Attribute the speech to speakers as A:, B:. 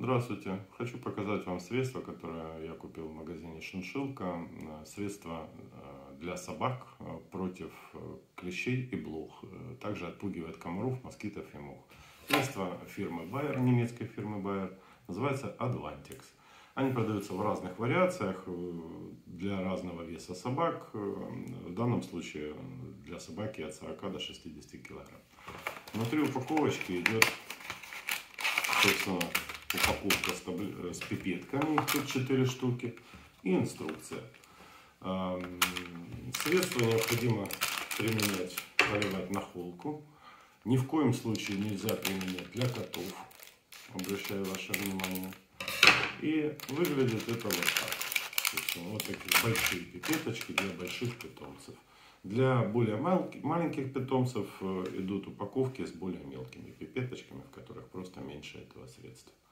A: Здравствуйте! Хочу показать вам средство, которое я купил в магазине Шиншилка. Средство для собак против клещей и блох. Также отпугивает комаров, москитов и мух. Средство фирмы Bayer, немецкой фирмы Bayer, называется Advantix. Они продаются в разных вариациях для разного веса собак. В данном случае для собаки от 40 до 60 килограмм. Внутри упаковочки идет, собственно, упаковка с пипетками, тут 4 штуки, и инструкция. Средство необходимо применять, поливать на холку. Ни в коем случае нельзя применять для котов, обращаю ваше внимание. И выглядит это вот так. То есть, вот такие большие пипеточки для больших питомцев. Для более маленьких питомцев идут упаковки с более мелкими пипеточками, в которых просто меньше этого средства.